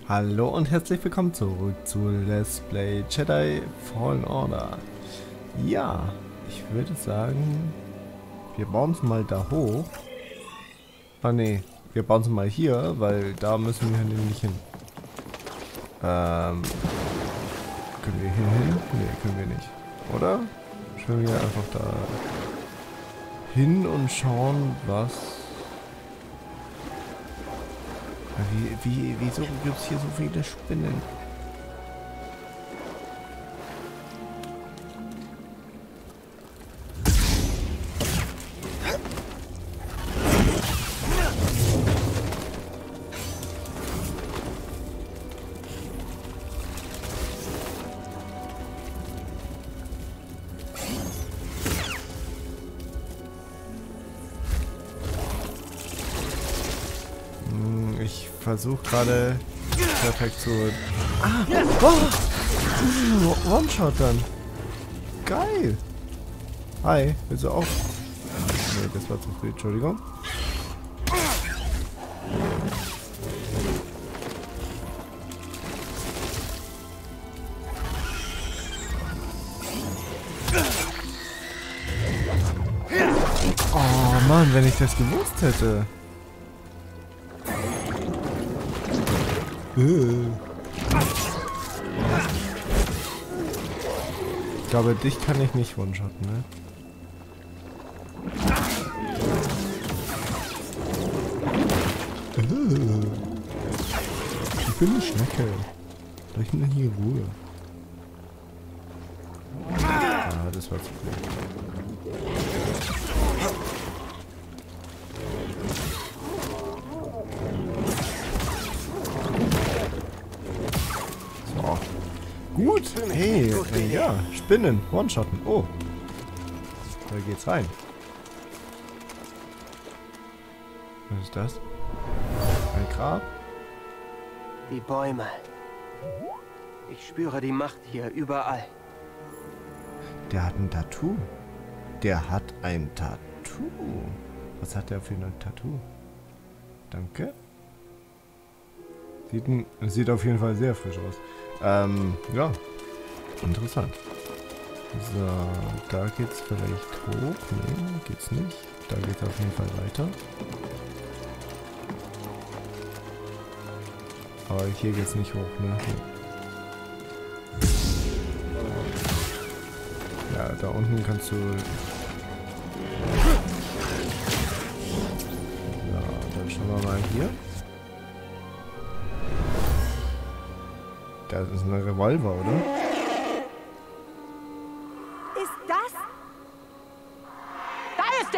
Hallo und herzlich willkommen zurück zu Let's Play Jedi Fallen Order. Ja, ich würde sagen, wir bauen es mal da hoch. Ah ne, wir bauen es mal hier, weil da müssen wir nämlich hin. Können wir hier hin? Ne, können wir nicht. Oder? Schwimmen wir einfach da hin und schauen, was... Wieso gibt es hier so viele Spinnen? Ich versuche gerade perfekt zu... Ah! Oh! One-Shot dann. Geil! Hi, willst du auch? Nee, das war zu früh, Entschuldigung. Oh Mann, wenn ich das gewusst hätte. Ich glaube, dich kann ich nicht one-shotten, ne? Ich bin eine Schnecke. Lass mich hier Ruhe. Ah, das war zu viel. So. Gut. Hey, ja, Spinnen, One-Shotten. Oh. Da geht's rein. Was ist das? Ein Grab? Die Bäume. Ich spüre die Macht hier überall. Der hat ein Tattoo. Der hat ein Tattoo. Was hat der für ein Tattoo? Danke. Sieht auf jeden Fall sehr frisch aus. Ja. Interessant. So, da geht's vielleicht hoch. Nee, geht's nicht. Da geht's auf jeden Fall weiter. Aber hier geht's nicht hoch, ne? Ja, da unten kannst du... Ja, dann schauen wir mal hier. Das ist ein Revolver, oder? Ist das? Da ist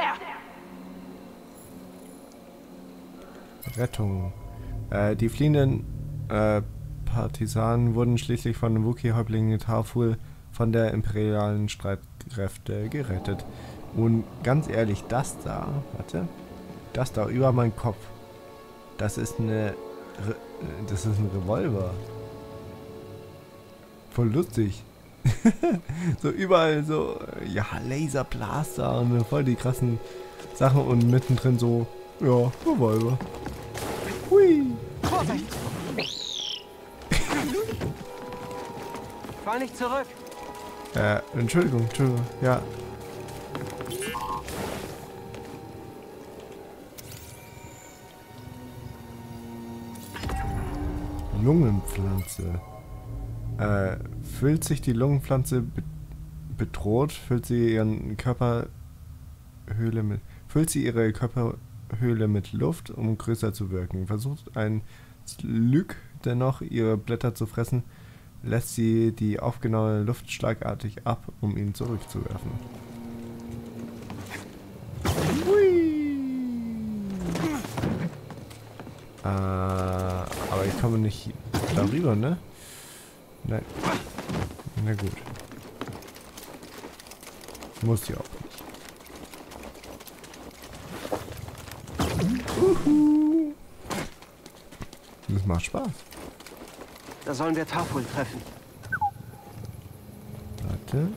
er! Rettung. Die fliehenden Partisanen wurden schließlich von dem Wookiee-Häuptling Tarful von der imperialen Streitkräfte gerettet. Und ganz ehrlich, das da, warte, das da über meinen Kopf, das ist ein Revolver. Voll lustig. So überall so, ja, Laserblaster und voll die krassen Sachen und mittendrin so, ja, Revolver. Hui. Vorsicht! Fall nicht zurück! Entschuldigung, ja. Lungenpflanze. Fühlt sich die Lungenpflanze bedroht, füllt sie ihre Körperhöhle mit Luft, um größer zu wirken. Versucht ein Slug dennoch ihre Blätter zu fressen, lässt sie die aufgenommene Luft schlagartig ab, um ihn zurückzuwerfen. Aber ich komme nicht darüber, ne? Nein. Na gut. Muss ja auch nicht. Das macht Spaß. Da sollen wir Tarful treffen. Warte.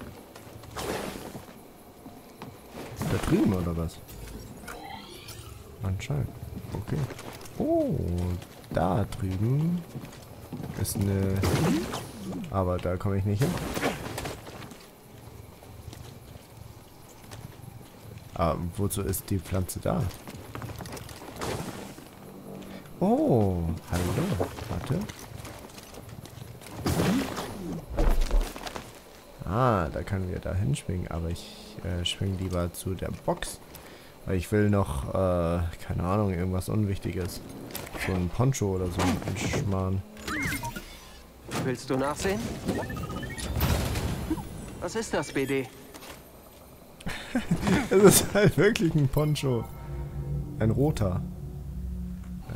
Da drüben oder was? Anscheinend. Okay. Oh, da drüben ist eine... Aber da komme ich nicht hin. Aber wozu ist die Pflanze da? Oh, hallo. Warte. Ah, da können wir da hinschwingen, aber ich schwinge lieber zu der Box. Weil ich will noch, keine Ahnung, irgendwas Unwichtiges. So ein Poncho oder so ein Schmarrn. Willst du nachsehen? Was ist das, BD? Es ist halt wirklich ein Poncho. Ein roter. Ja.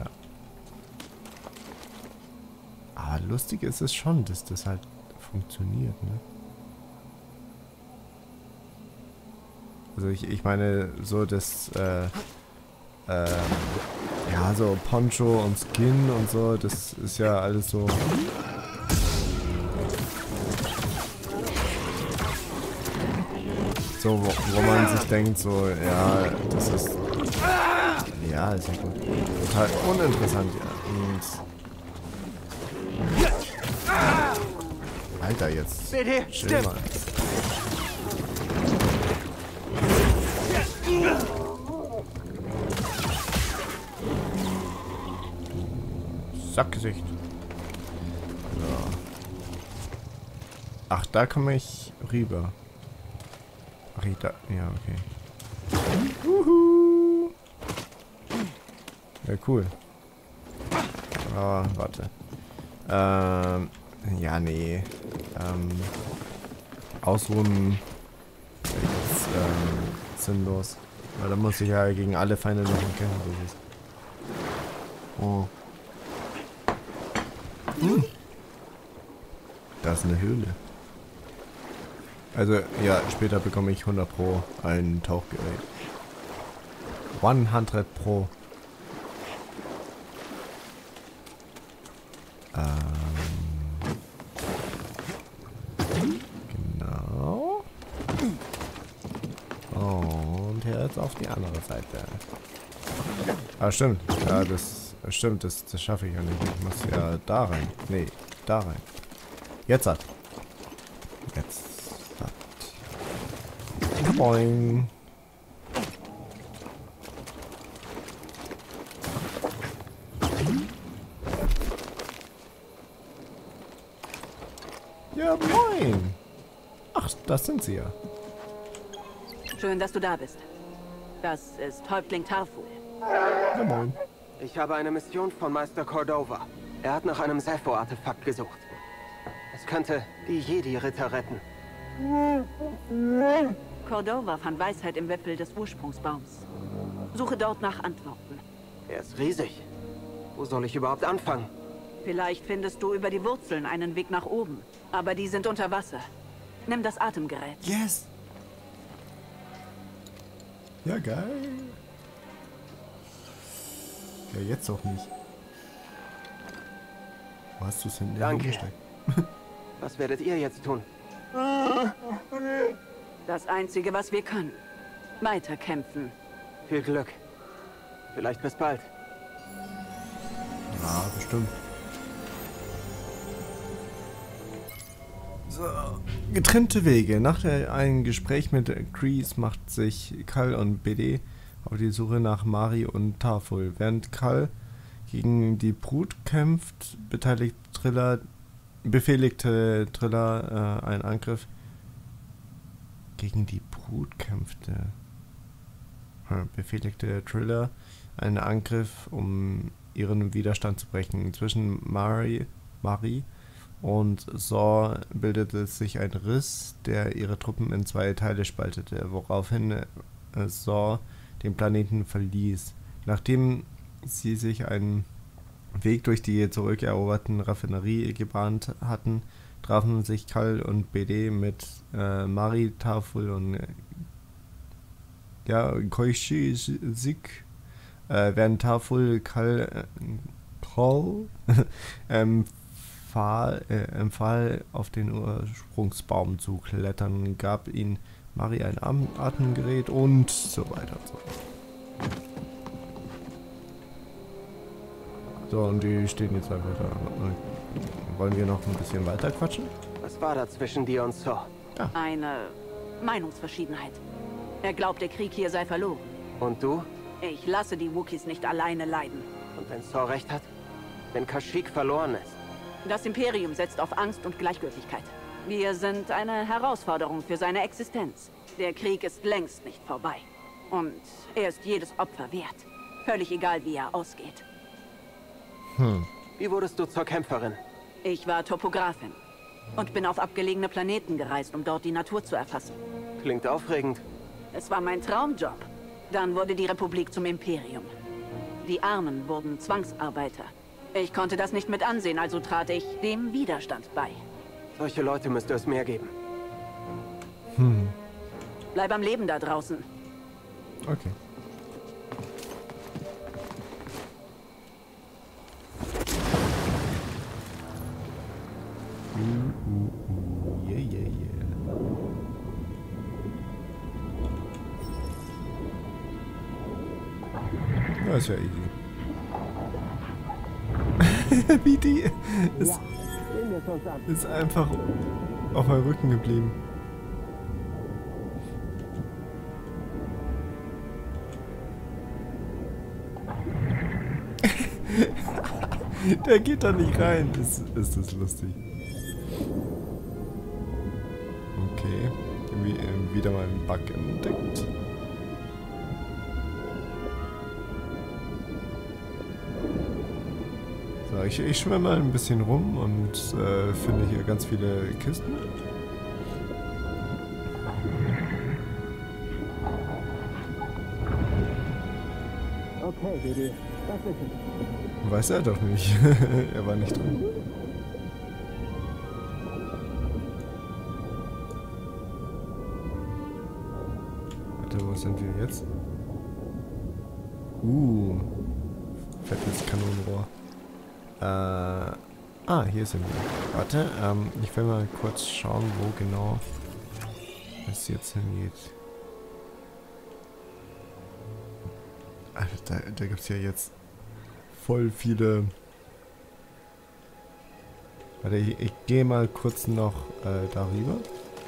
Aber lustig ist es schon, dass das halt funktioniert, ne? Also ich meine, so das, ja, so Poncho und Skin und so, das ist ja alles so... So, wo man sich denkt, so, ja, das ist... Ja, ist ja gut. Total uninteressant, ja. Und Alter, jetzt. BD, Chill stimmt. mal. Sackgesicht. So. Ach, da komme ich rüber. Ach, da. Ja, okay. Uhu. Ja, cool. Aber, warte. Ja, nee. Ausruhen ist, sinnlos. Weil da muss ich ja gegen alle Feinde noch kämpfen. Oh. Da ist eine Höhle. Also, ja, später bekomme ich 100 Pro ein Tauchgerät. 100 Pro. Genau. Und jetzt auf die andere Seite. Ah, stimmt. Ja, das stimmt. Das schaffe ich ja nicht. Ich muss ja da rein. Nee, da rein. Jetzt hat. Jetzt hat. Boing. Ja, moin. Ach, das sind sie ja. Schön, dass du da bist. Das ist Häuptling Tarful. Ja, moin. Ich habe eine Mission von Meister Cordova. Er hat nach einem Zepho-Artefakt gesucht. Es könnte die Jedi-Ritter retten. Cordova fand Weisheit im Wipfel des Ursprungsbaums. Suche dort nach Antworten. Er ist riesig. Wo soll ich überhaupt anfangen? Vielleicht findest du über die Wurzeln einen Weg nach oben. Aber die sind unter Wasser. Nimm das Atemgerät. Yes. Ja, geil. Ja, jetzt auch nicht. Wo hast du es denn Danke. hingesteckt? Was werdet ihr jetzt tun? Das Einzige, was wir können. Weiterkämpfen. Viel Glück. Vielleicht bis bald. Ja, bestimmt. So, getrennte Wege. Nach einem Gespräch mit Grease macht sich Cal und BD auf die Suche nach Mari und Tarful. Während Cal gegen die Brut kämpft, befehligte Triller einen Angriff. Gegen die Brut kämpfte. Befehligte Triller einen Angriff, um ihren Widerstand zu brechen. Zwischen Mari und Saw bildete sich ein Riss, der ihre Truppen in zwei Teile spaltete, woraufhin Saw den Planeten verließ. Nachdem sie sich einen Weg durch die zurückeroberten Raffinerie gebahnt hatten, trafen sich Cal und BD mit Mari, Tarful und Koishik, während Tarful Cal empfahl, auf den Ursprungsbaum zu klettern, gab ihn Mari ein Atemgerät und so weiter und so fort. So, und die stehen jetzt einfach da. Wollen wir noch ein bisschen weiter quatschen? Was war da zwischen dir und Saw? Eine Meinungsverschiedenheit. Er glaubt, der Krieg hier sei verloren. Und du? Ich lasse die Wookiees nicht alleine leiden. Und wenn Saw recht hat? Wenn Kashyyyk verloren ist? Das Imperium setzt auf Angst und Gleichgültigkeit. Wir sind eine Herausforderung für seine Existenz. Der Krieg ist längst nicht vorbei. Und er ist jedes Opfer wert. Völlig egal, wie er ausgeht. Wie wurdest du zur Kämpferin? Ich war Topografin und bin auf abgelegene Planeten gereist, um dort die Natur zu erfassen. Klingt aufregend. Es war mein Traumjob. Dann wurde die Republik zum Imperium. Die Armen wurden Zwangsarbeiter. Ich konnte das nicht mit ansehen, also trat ich dem Widerstand bei. Solche Leute müsste es mehr geben. Bleib am Leben da draußen. Okay. Yeah, yeah, yeah. Ja, ist ja easy. Wie die ist einfach auf meinem Rücken geblieben. Der geht da nicht rein. Ist das lustig. Okay. Wieder mal einen Bug entdeckt. So, ich schwimme mal ein bisschen rum und finde hier ganz viele Kisten. Okay, Baby. Das ist es. Weiß er doch nicht. Er war nicht drin. Warte, wo sind wir jetzt? Fettes Kanonenrohr. Hier sind wir. Warte, ich will mal kurz schauen, wo genau es jetzt hingeht. Alter, da gibt es ja jetzt voll viele... Warte, ich gehe mal kurz noch darüber.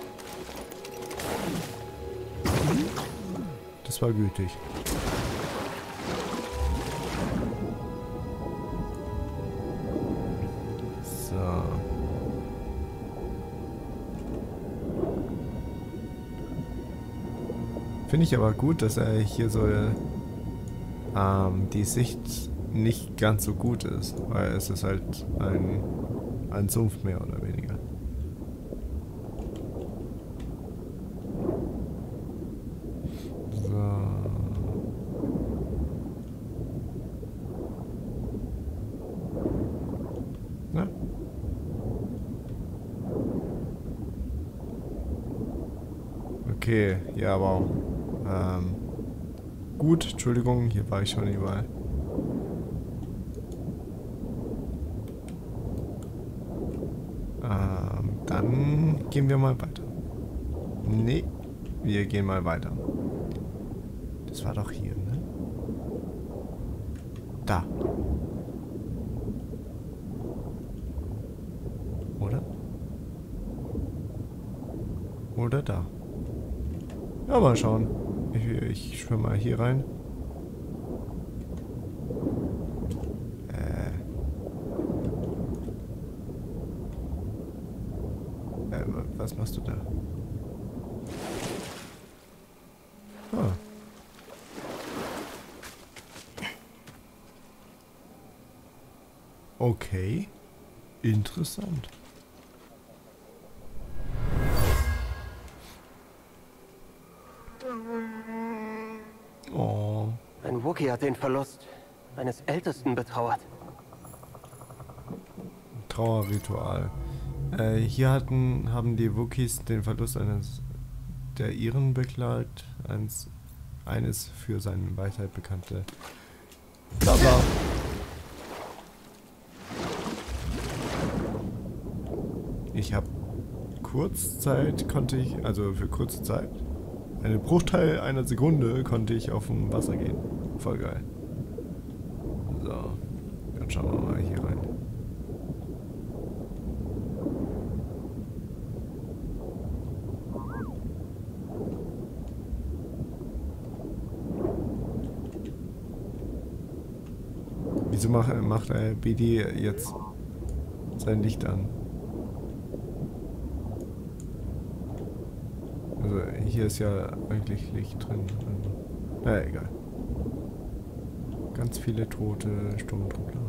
Das war gütig. So. Finde ich aber gut, dass er hier so die Sicht nicht ganz so gut ist, weil es ist halt ein Sumpf mehr oder weniger. So. Na? Okay, ja, wow. Gut, Entschuldigung, hier war ich schon überall. Dann gehen wir mal weiter. Nee, wir gehen mal weiter. Das war doch hier, ne? Da. Oder? Oder da. Ja, mal schauen. Ich schwimme mal hier rein. Was machst du da? Ah. Okay. Interessant. Oh. Ein Wookiee hat den Verlust eines Ältesten betrauert. Trauerritual. Hier haben die Wookiees den Verlust eines der ihren beklagt, eines für seine Weisheit bekannte. Baba. Ich habe für kurze Zeit, einen Bruchteil einer Sekunde konnte ich auf dem Wasser gehen. Voll geil. So. dann schauen wir mal hier rein. Wieso macht BD jetzt sein Licht an? Also hier ist ja eigentlich Licht drin. Also, naja, egal. Ganz viele tote Sturmtruppler.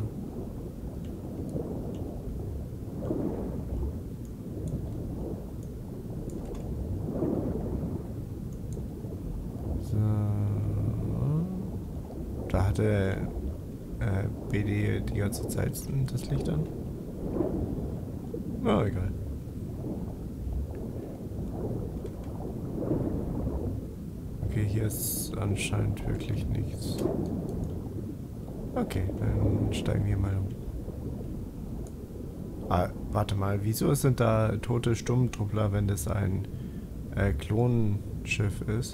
So. Da hatte BD die ganze Zeit das Licht an. Na, egal. Okay, hier ist anscheinend wirklich nichts. Okay, dann steigen wir mal um. Ah, warte mal, wieso sind da tote Sturmtruppler, wenn das ein Klonenschiff ist?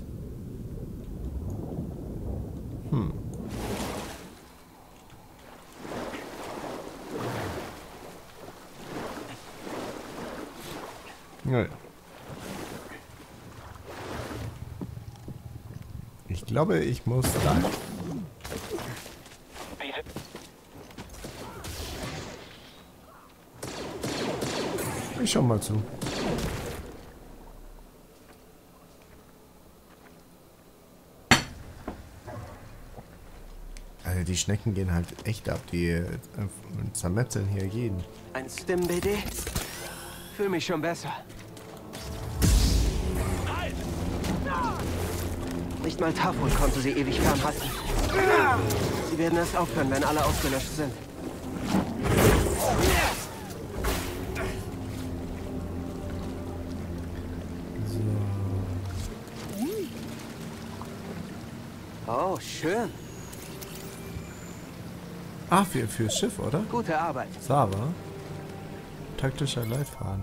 Naja. Ich glaube, ich muss da. Ich schau mal zu. Also die Schnecken gehen halt echt ab, die zermetzeln hier jeden. Ein Stim, BD? Fühl mich schon besser. Nicht mal Tafel konnte sie ewig fernhalten. Sie werden erst aufhören, wenn alle ausgelöscht sind. Oh, schön. Ah, fürs Schiff, oder? Gute Arbeit. Sava. Taktischer Leitfaden.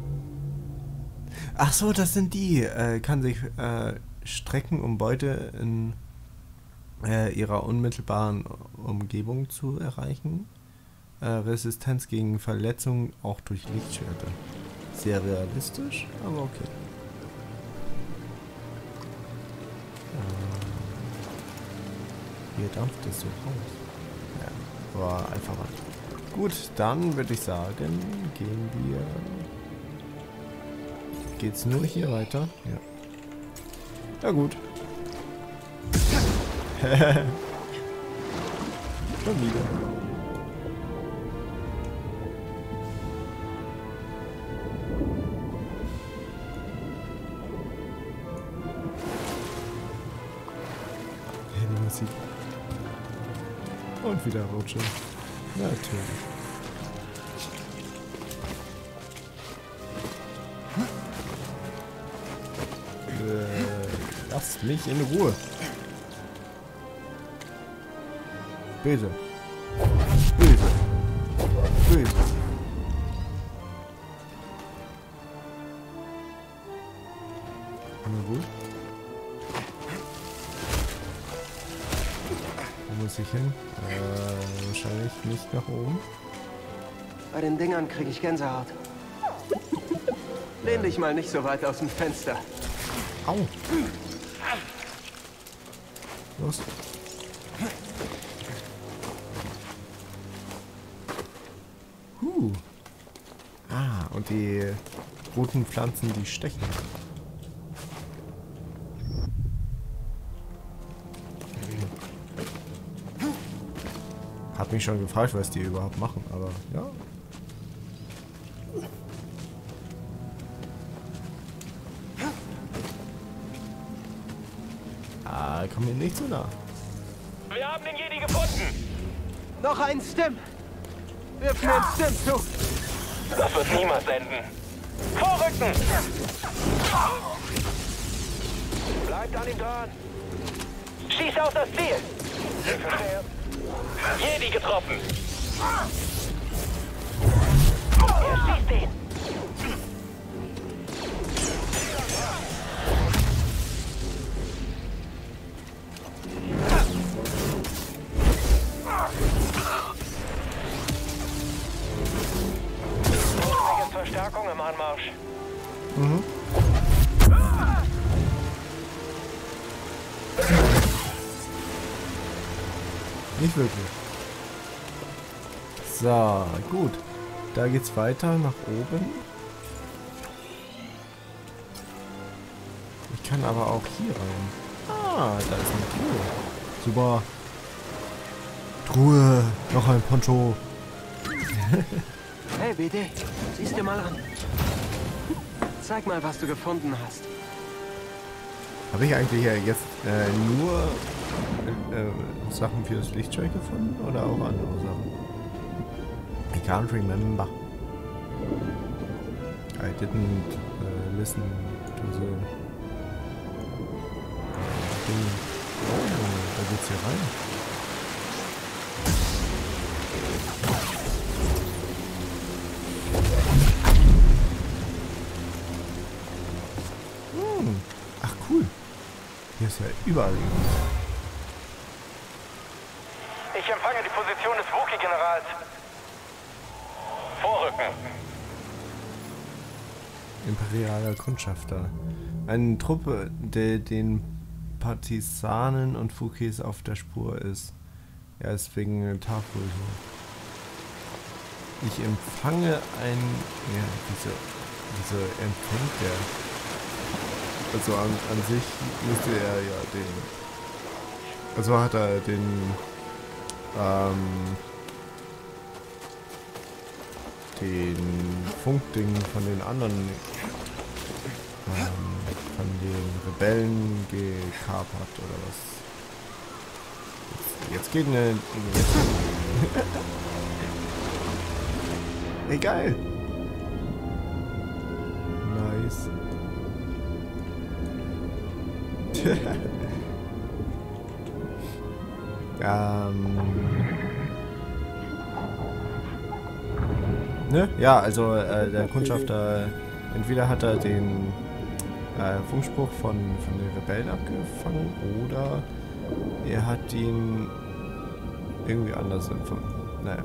Ach so, das sind die. Kann sich strecken, um Beute in ihrer unmittelbaren Umgebung zu erreichen. Resistenz gegen Verletzungen auch durch Lichtschwerte. Sehr realistisch, aber okay. Hier dampft es so raus. Ja, war einfach mal. Gut, dann würde ich sagen, geht's nur hier weiter? Ja. Ja gut. Schon wieder. Die Musik. Und wieder Rutsche. Natürlich. Lasst mich in Ruhe. Bitte. Bitte. Bitte. Na gut. Wo muss ich hin? Wahrscheinlich nicht nach oben. Bei den Dingern kriege ich Gänsehaut. Lehn dich mal nicht so weit aus dem Fenster. Au. Los. Ah, und die roten Pflanzen, die stechen. Hab mich schon gefragt, was die überhaupt machen, aber ja. Ah, komm mir nicht so nah. Wir haben den Jedi gefunden! Noch ein Stim! Wirf mir ein Stim zu! Das wird niemals enden! Vorrücken! Bleibt an ihm dran! Schieß auf das Ziel! Jedi getroffen! Er schießt ihn! im Anmarsch. Mhm. Nicht wirklich. So, gut. Da geht's weiter nach oben. Ich kann aber auch hier rein. Ah, da ist eine Truhe. Super. Truhe. Noch ein Poncho. Hey, BD, siehst dir mal an. Zeig mal, was du gefunden hast. Habe ich eigentlich ja jetzt nur Sachen für das Lichtschwert gefunden oder auch andere Sachen? I can't remember. I didn't listen to the thing. Oh, da geht's hier rein. Ach cool. Hier ist ja überall irgendwas. Ich empfange die Position des Wookie-Generals. Vorrücken. Imperialer Kundschafter. Eine Truppe, der den Partisanen und Fukis auf der Spur ist. Ja, ist wegen Tafel hier. Ich empfange ein... Ja, wieso empfängt der? Also an sich müsste er ja den... Also hat er den... den Funkding von den anderen... von den Rebellen gekapert oder was? Jetzt geht eine... Egal. Nice. Ne? Ja, also der Kundschafter, entweder hat er den Funkspruch von den Rebellen abgefangen oder er hat ihn irgendwie anders empfangen. Naja.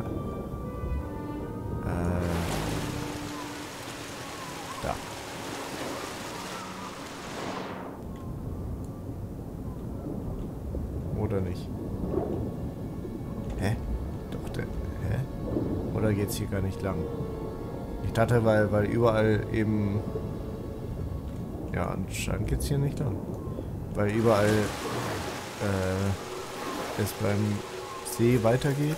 Da. Oder nicht? Hä? Doch, hä? Oder geht's hier gar nicht lang? Ich dachte, weil überall eben... Ja, anscheinend geht's hier nicht lang. Weil überall es beim See weitergeht.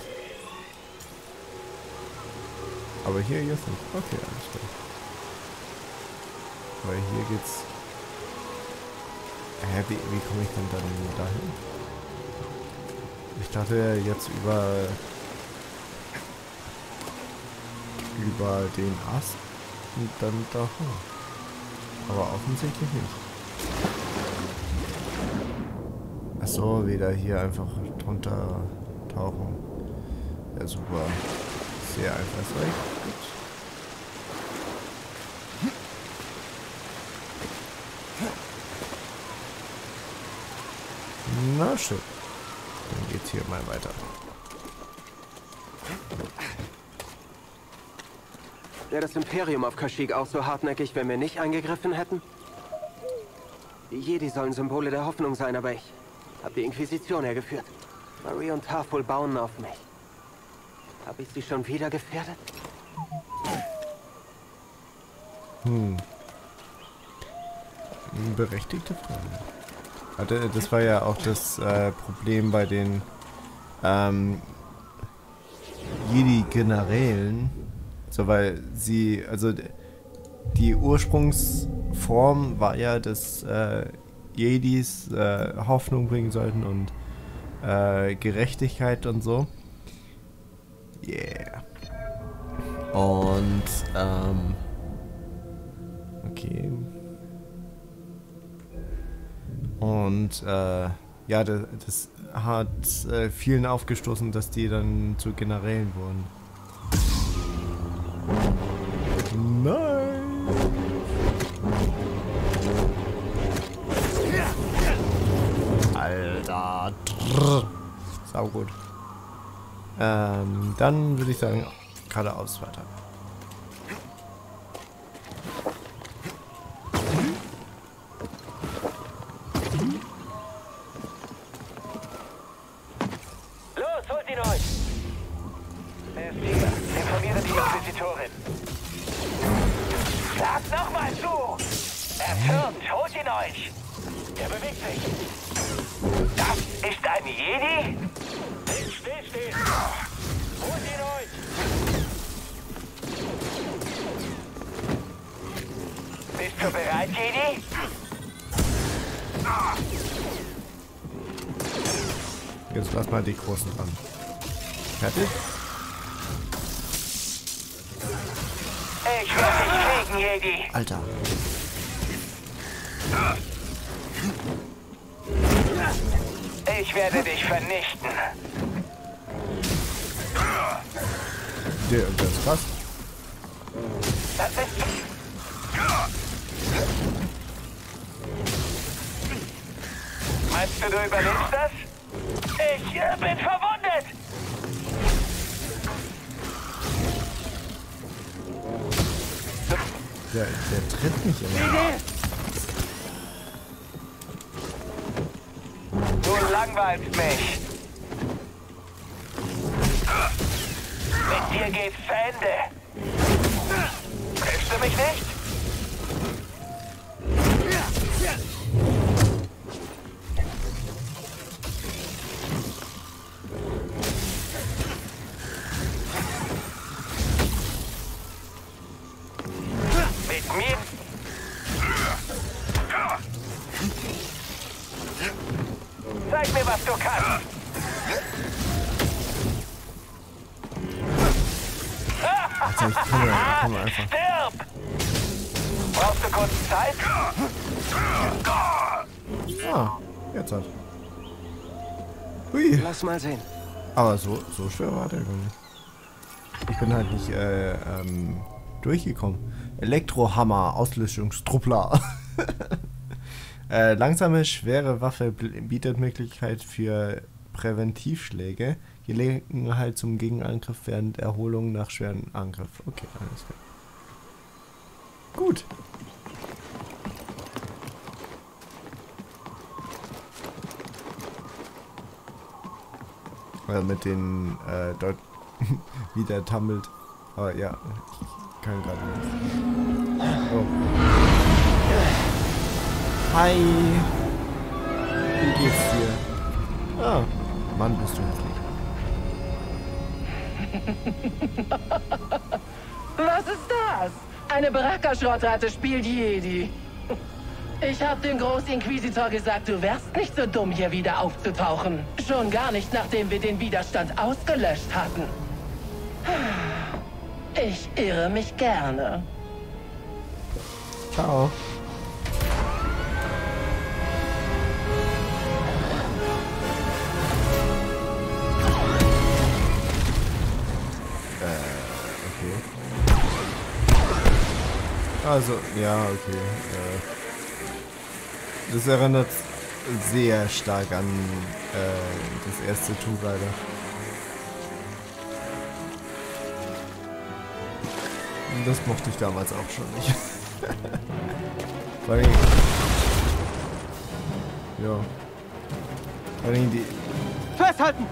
Aber hier jetzt nicht. Okay, alles klar. Weil hier geht's... Hä, wie komme ich denn dann dahin? Ich dachte jetzt über den Ast und dann da hoch. Aber offensichtlich nicht. Achso, wieder hier einfach drunter tauchen. Ja, super. Sehr einfallsreich. Gut. Na schön. Dann geht's hier mal weiter. Wäre das Imperium auf Kashyyyk auch so hartnäckig, wenn wir nicht eingegriffen hätten? Die Jedi sollen Symbole der Hoffnung sein, aber ich habe die Inquisition hergeführt. Marie und Tarful bauen auf mich. Habe ich sie schon wieder gefährdet? Berechtigte Frage. Das war ja auch das Problem bei den Jedi-Generälen. So, weil sie, also die Ursprungsform war ja, dass Jedis Hoffnung bringen sollten und Gerechtigkeit und so. Yeah. Und, okay. Und, ja, das hat vielen aufgestoßen, dass die dann zu Generälen wurden. Nein! Alter! Sau gut. Dann würde ich sagen, geradeaus weiter. Los, holt ihn euch! Er ist hier. Informiere die Inquisitorin. Sagt nochmal zu! Er türmt, holt ihn euch! Er bewegt sich. Das ist ein Jedi? Nicht stillstehen! Holt ihn euch! Bist du bereit, Jedi? Jetzt lass mal die Großen ran. Fertig? Ich werde dich kriegen, Jedi! Alter. Ich werde dich vernichten. Das ist krass. Das ist... Meinst du, du überlebst das? Ich bin verwundet! Der tritt mich immer. Du langweilst mich. Mit dir geht's zu Ende. Triffst du mich nicht? Mit mir? Zeig mir, was du kannst. Also ich kann einfach. Stirb! Brauchst du kurz Zeit? Ah, jetzt hat. Hui. Lass mal sehen. Aber so schwer war der gar nicht. Ich bin halt nicht durchgekommen. Elektrohammer, Auslöschungstruppler. Langsame, schwere Waffe bietet Möglichkeit für Präventivschläge. Gelegenheit zum Gegenangriff während Erholung nach schweren Angriff. Okay, alles klar. Gut. Mit den dort wieder tammelt. Aber ja, ich kann gerade nicht. Oh. Hi. Wie geht's dir? Ah, Mann, bist du hässlich. Was ist das? Eine Baraka-Schrottratte spielt Jedi. Ich hab dem Großinquisitor gesagt, du wärst nicht so dumm, hier wieder aufzutauchen. Schon gar nicht, nachdem wir den Widerstand ausgelöscht hatten. Ich irre mich gerne. Ciao. Okay. Also, ja, okay. Das erinnert sehr stark an das erste Tomb Raider. Das mochte ich damals auch schon nicht. Vor allem, ja. Vor allem die... Festhalten!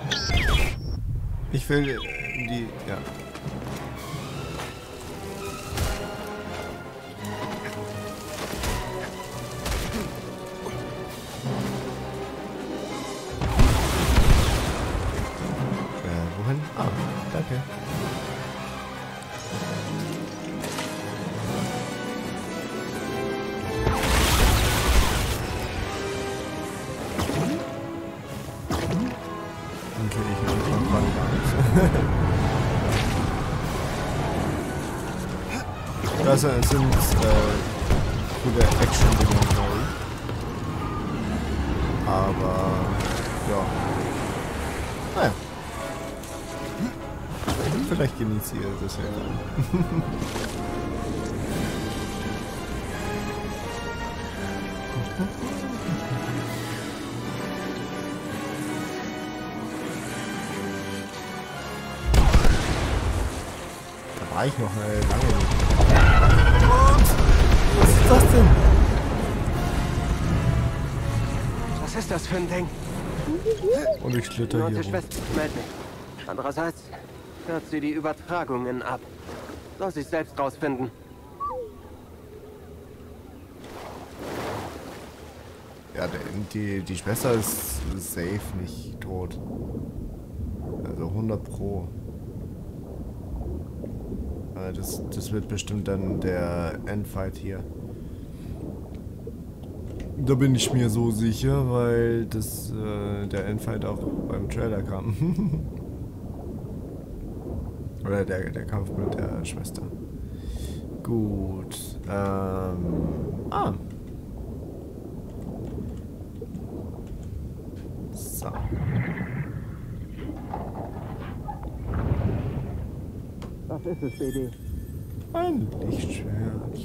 Ich will die... Ja. Wohin? Ah, danke. Das sind coole Action-Dinge, glaube ich. Aber, ja. Naja. Vielleicht genießt ihr das ja dann. Da war ich noch lange nicht. Was ist das denn? Was ist das für ein Ding? Und ich schlitter Nur hier unsere rum. Schwester meldet mich. Andererseits hört sie die Übertragungen ab. Soll sie selbst rausfinden. Ja, die Schwester ist safe nicht tot. Also 100 Pro. Das wird bestimmt dann der Endfight hier. Da bin ich mir so sicher, weil das der Endfight auch beim Trailer kam. Oder der Kampf mit der Schwester. Gut. So. Was ist es, BD? Ein Lichtschwert.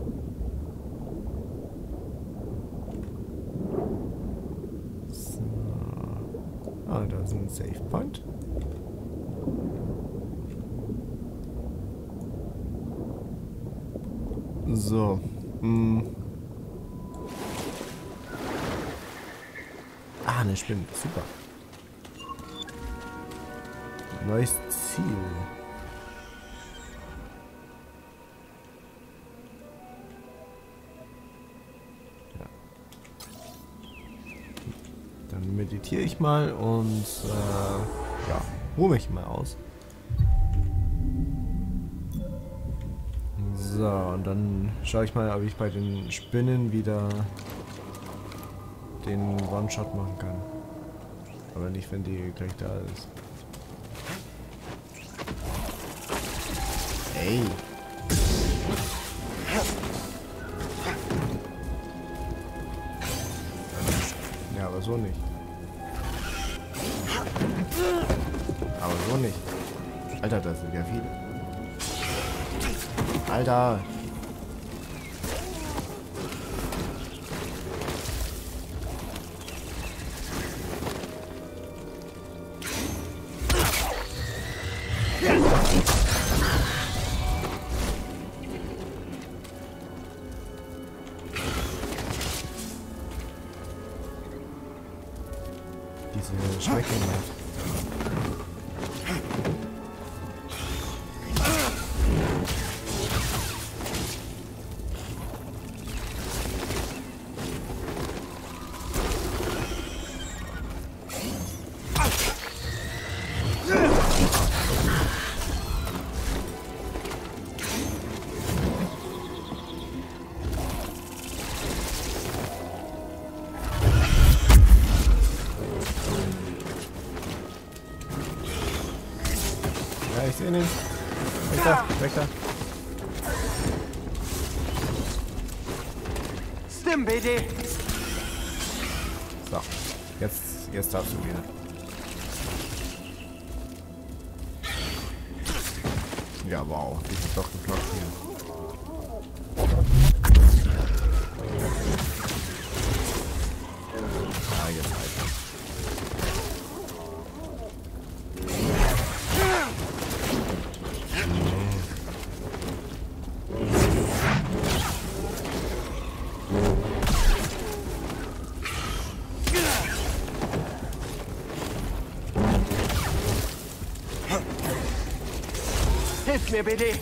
So. Ah, da ist ein Save Point. So. Ah, eine Spinne. Super. Neues Ziel. Ja. Dann meditiere ich mal und ja, ruhe mich mal aus. So, und dann schaue ich mal, ob ich bei den Spinnen wieder den One-Shot machen kann. Aber nicht, wenn die gleich da ist. Ey. Ja, aber so nicht. Aber so nicht. Alter, das sind ja viele. Alter. Diese Schrecken. Ja, ich sehe ihn. Weg da, weg da. Stim, BD! So, jetzt darfst du wieder. Ja, wow, die sind doch geblockt hier. Ah, jetzt halt. Hilf mir, BD!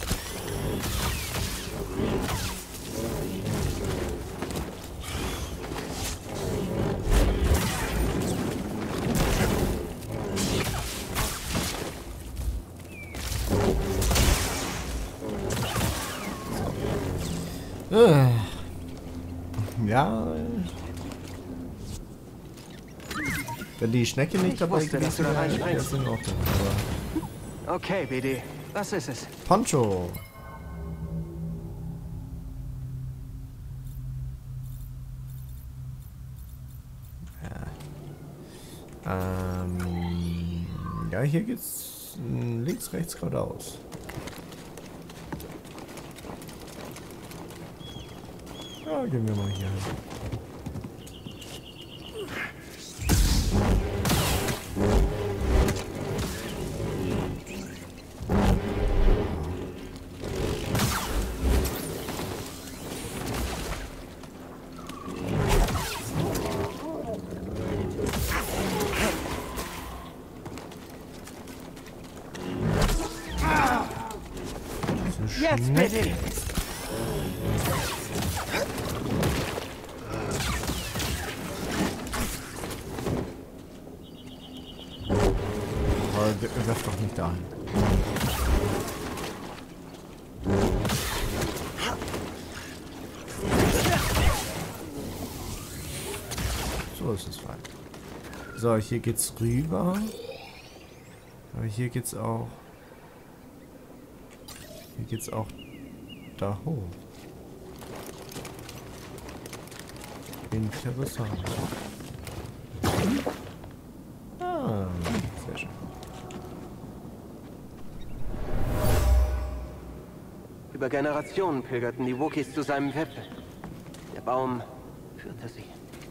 Ja. Wenn die Schnecke nicht dabei wusste, dass du da wäre, wäre reinspringst. es in Ordnung. Aber Okay, BD. Was ist es? Poncho. Ja, hier geht's links, rechts, geradeaus. Ja, gehen wir mal hier hin. Jetzt bitte! Aber werf doch nicht dahin. So ist es fein. So, hier geht's rüber. Aber hier geht's auch. Hier geht's auch da hoch. Interessant. Ah, sehr schön. Über Generationen pilgerten die Wookiees zu seinem Wipfel. Der Baum führte sie.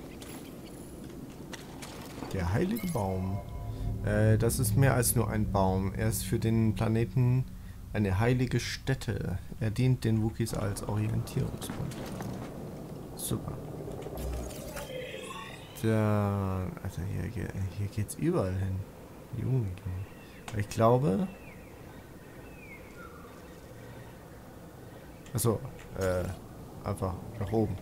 Der heilige Baum. Das ist mehr als nur ein Baum. Er ist für den Planeten eine heilige Stätte. Er dient den Wookiees als Orientierungspunkt. Super. Da, also hier geht's überall hin. Junge. Ich glaube... Achso, einfach nach oben.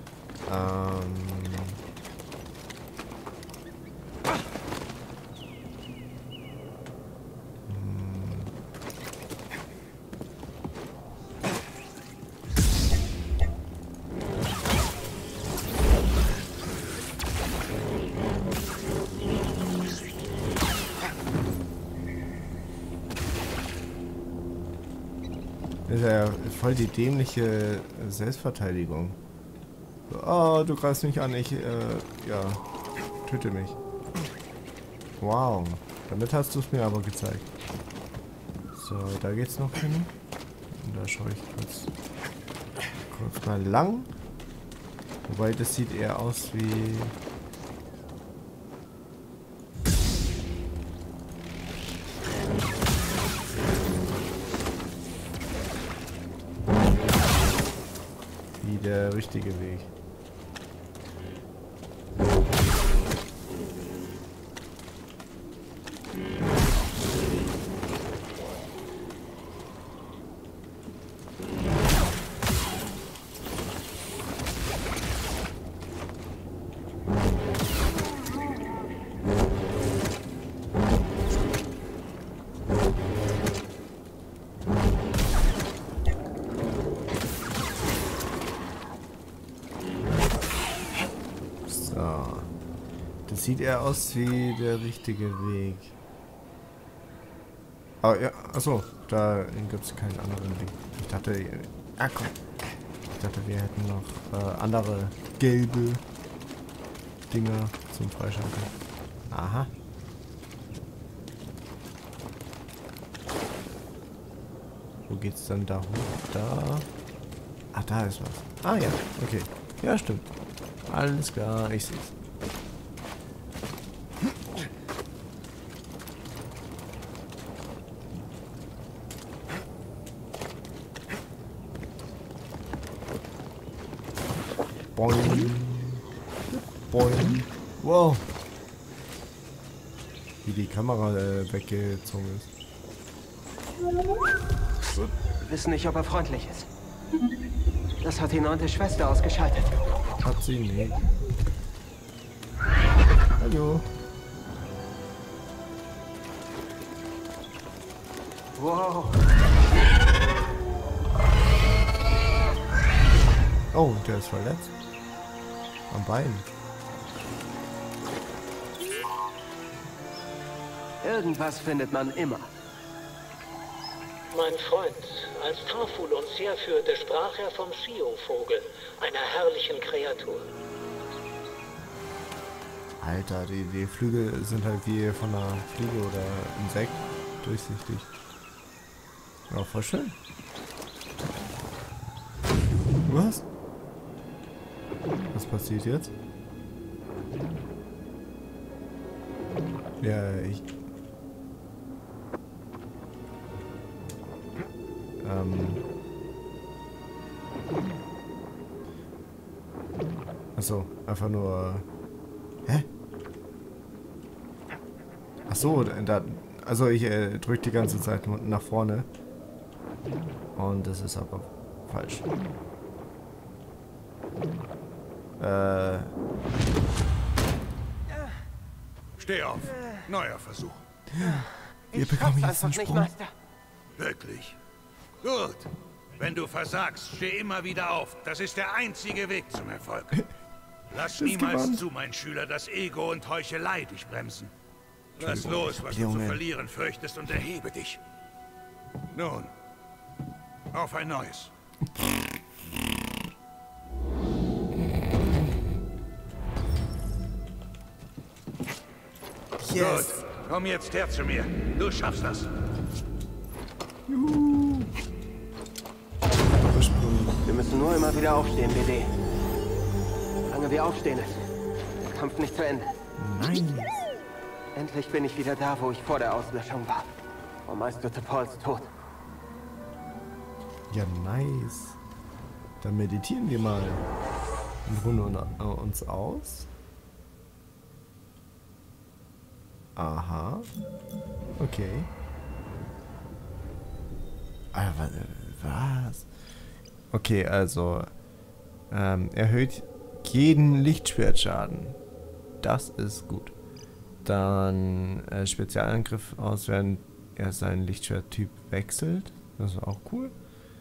Das ist ja voll die dämliche Selbstverteidigung. Oh, du greifst mich an, ich, ja, töte mich. Wow, damit hast du es mir aber gezeigt. So, da geht's noch hin. Und da schaue ich kurz mal lang. Wobei, das sieht eher aus wie... der richtige Weg. Das sieht eher aus wie der richtige Weg. Oh ja, achso, da gibt es keinen anderen Weg. Ich dachte, komm. Ich dachte, wir hätten noch andere gelbe Dinger zum Freischalten. Aha. Wo geht's dann da hoch? Da. Ah, da ist was. Ah ja, okay. Ja, stimmt. Alles klar, ich seh's. Boing. Boing. Wow. Wie die Kamera weggezogen ist. Wir wissen nicht, ob er freundlich ist. Das hat die 9. Schwester ausgeschaltet. Hat sie nicht. Hallo. Wow. Oh, der ist verletzt. Am Bein. Irgendwas findet man immer. Mein Freund, als Tarful uns herführte, sprach er vom Shio-Vogel, einer herrlichen Kreatur. Alter, die Flügel sind halt wie von einer Fliege oder Insekt. Durchsichtig. Ja, voll schön. Was? Was passiert jetzt? Ja, ich... Achso, einfach nur... Hä? Achso, da... Also ich drücke die ganze Zeit nach vorne. Und das ist aber falsch. Steh auf. Neuer Versuch. Wir bekommen jetzt einen Einfach nicht, Sprung. Meister. Wirklich. Gut. Wenn du versagst, steh immer wieder auf. Das ist der einzige Weg zum Erfolg. Lass niemals gewonnen. zu, mein Schüler, dass Ego und Heuchelei dich bremsen. Lass los, was du Junge. zu verlieren fürchtest, und erhebe dich. Nun, auf ein neues. Yes. Gut, komm jetzt her zu mir. Du schaffst das. Wir müssen nur immer wieder aufstehen, BD. Solange wir aufstehen, ist der Kampf nicht zu Ende. Nein. Endlich bin ich wieder da, wo ich vor der Auslöschung war. Vor Meister T'Pols Tod. Ja, nice. Dann meditieren wir mal und ruhen uns aus. Aha. Okay. Aber was? Okay, also erhöht jeden Lichtschwertschaden. Das ist gut. Dann Spezialangriff aus, während er seinen Lichtschwerttyp wechselt. Das ist auch cool.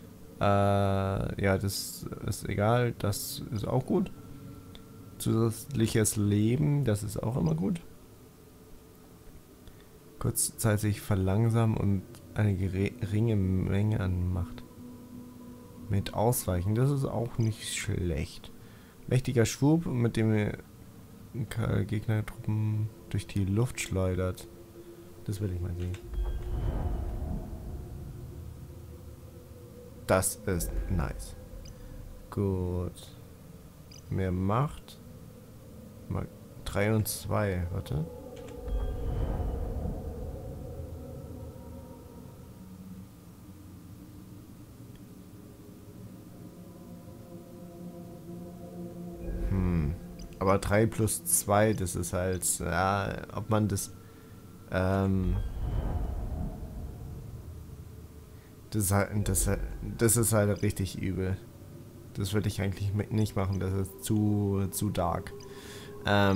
Ja, das ist egal. Das ist auch gut. Zusätzliches Leben, das ist auch immer gut. Kurzzeitig verlangsamen und eine geringe Menge an Macht. Mit Ausweichen, das ist auch nicht schlecht. Mächtiger Schwub, mit dem Gegnertruppen durch die Luft schleudert. Das will ich mal sehen. Das ist nice. Gut. Mehr Macht. Mal 3 und 2, warte. Aber 3 plus 2, das ist halt, ja, ob man das, das ist halt richtig übel. Das würde ich eigentlich nicht machen, das ist zu dark. Ja.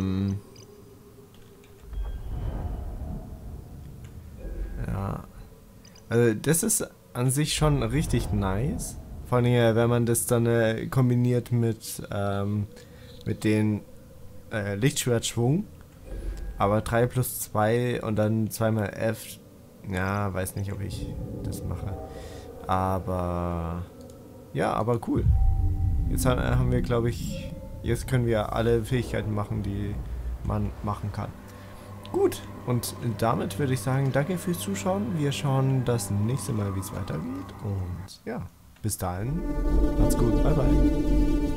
Also das ist an sich schon richtig nice. Vor allem, wenn man das dann kombiniert mit den Lichtschwertschwung. Aber 3 plus 2 und dann 2 F. Ja, weiß nicht, ob ich das mache. Aber ja, aber cool. Jetzt haben wir, glaube ich, jetzt können wir alle Fähigkeiten machen, die man machen kann. Gut, und damit würde ich sagen, danke fürs Zuschauen. Wir schauen das nächste Mal, wie es weitergeht. Und ja, bis dahin, macht's gut. Bye, bye.